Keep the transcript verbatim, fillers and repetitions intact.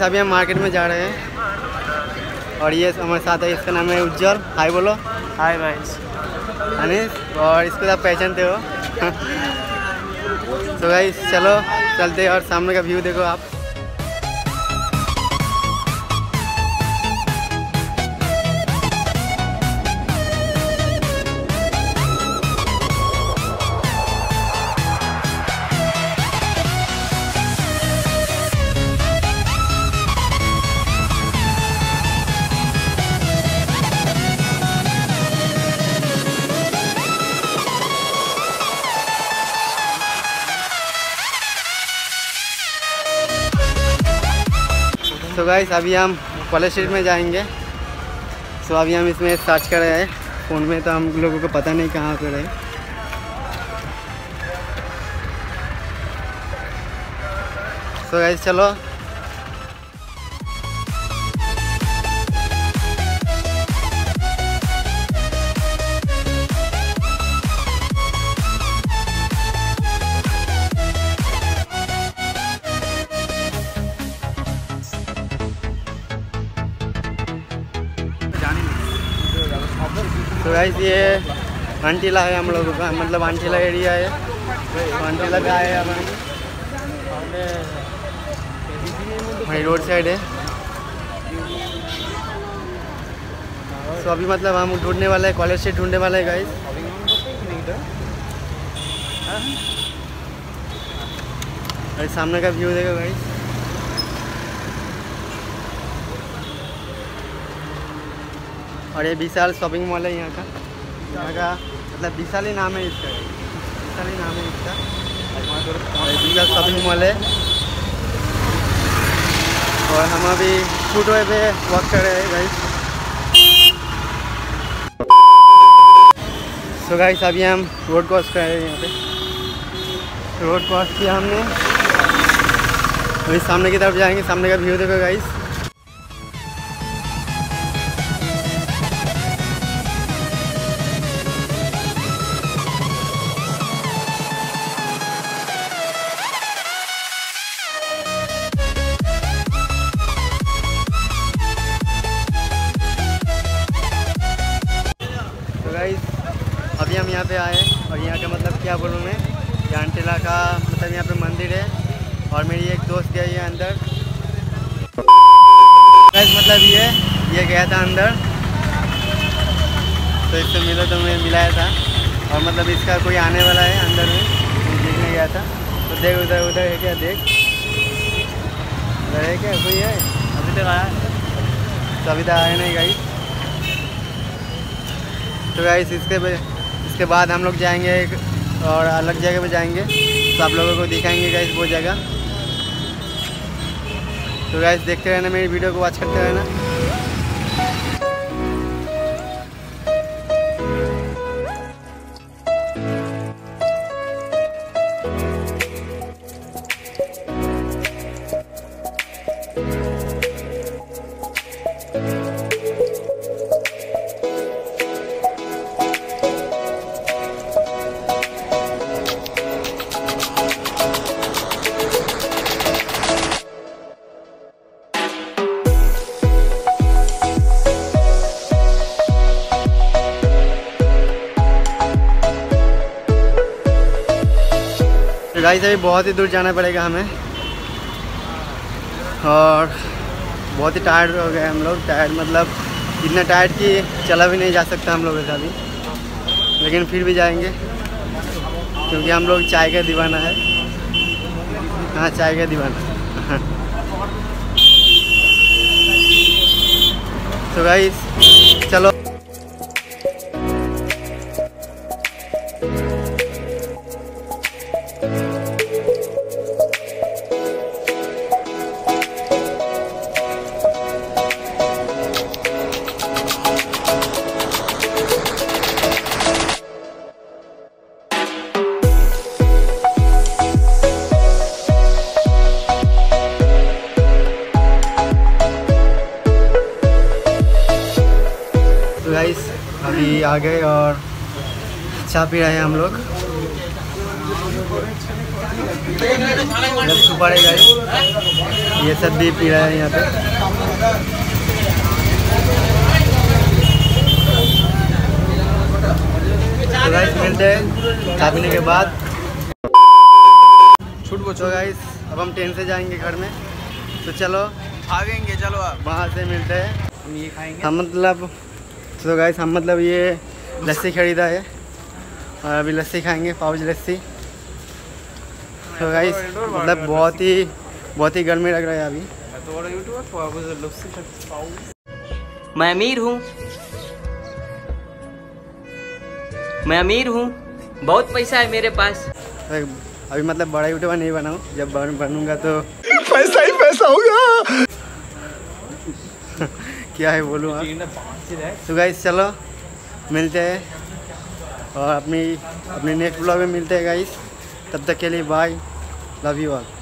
अभी हम मार्केट में जा रहे हैं और ये हमारे साथ है, इसका नाम है उज्जवल। हाय बोलो। हाय भाई। अनिस, और इसको आप पहचानते हो। तो गाइस चलो चलते हैं और सामने का व्यू देखो आप। तो गाइस अभी हम कॉलेज स्ट्रीट में जाएंगे। सो अभी हम इसमें सर्च कर रहे हैं फ़ोन में, तो हम लोगों को पता नहीं कहाँ पे रहे। सो गाइस चलो। तो गाइस ये वांटीला है हम लोगों का, मतलब वांटीला एरिया है। वांटीला का है हमारी रोड साइड है। तो अभी मतलब हम ढूंढने वाले हैं, कॉलेज से ढूंढने वाले हैं गाइस। गाइस सामने का व्यू देखो गाइस। और ये विशाल शॉपिंग मॉल है यहाँ का। यहाँ का मतलब विशाल ही नाम है इसका, विशाल ही नाम है इसका। विशाल शॉपिंग मॉल है और हम अभी फुटवे पे वॉक कर रहे हैं गाइस। सो गाइस अभी हम रोड क्रॉस कर रहे हैं। यहाँ पे रोड क्रॉस किया हमने, अभी सामने की तरफ जाएंगे। सामने का व्यू देखो गाइस। अभी हम यहाँ पे आए और यहाँ का मतलब क्या बोलूँ मैं, वांटीला का मतलब यहाँ पे मंदिर है और मेरी एक दोस्त गई है अंदर। मतलब ये ये गया था अंदर, तो इससे मिला तो मैं मिलाया था। और मतलब इसका कोई आने वाला है अंदर में, देखने गया था। तो देख उधर उधर है क्या, देख उधर है क्या, कोई है? अभी तक आया, तो अभी तक आया नहीं गाइस। तो गाइस इसके इसके बाद हम लोग जाएंगे एक और अलग जगह पे जाएंगे, तो आप लोगों को दिखाएंगे गाइस वो जगह। तो गाइस देखते रहना, मेरी वीडियो को वॉच करते रहना। गाइस अभी बहुत ही दूर जाना पड़ेगा हमें और बहुत ही टायर्ड हो गए हम लोग। टायर्ड मतलब इतना टायर्ड कि चला भी नहीं जा सकता हम लोगों से अभी, लेकिन फिर भी जाएंगे क्योंकि हम लोग चाय का दीवाना है। हाँ चाय का दीवाना। तो गाइस चलो। गाइस अभी आ गए और चाय पी रहे हैं हम लोग। सुपर है गाइस, ये सब भी पी रहा है यहाँ पे। तो गाइस मिलते हैं खा पीने के बाद। छूट बचो गाइस अब हम ट्रेन से जाएंगे घर में, तो चलो भागेंगे, चलो आप वहाँ से मिलते हैं। हम ये खाएंगे। हम मतलब तो गाइस हम मतलब ये लस्सी खरीदा है और अभी लस्सी खाएंगे, पाउच लस्सी। तो गाइस मतलब बहुत ही बहुत ही गर्मी लग रहा है अभी। मैं अमीर हूँ, मैं अमीर हूँ, बहुत पैसा है मेरे पास। अभी मतलब बड़ा यूट्यूबर नहीं बनाऊँ, जब बन बनूंगा तो पैसा ही पैसा होगा। क्या है बोलूँ आप। तो गाइस चलो मिलते हैं और अपनी अपने नेक्स्ट ब्लॉग में मिलते हैं गाइस। तब तक के लिए बाय, लव यू ऑल।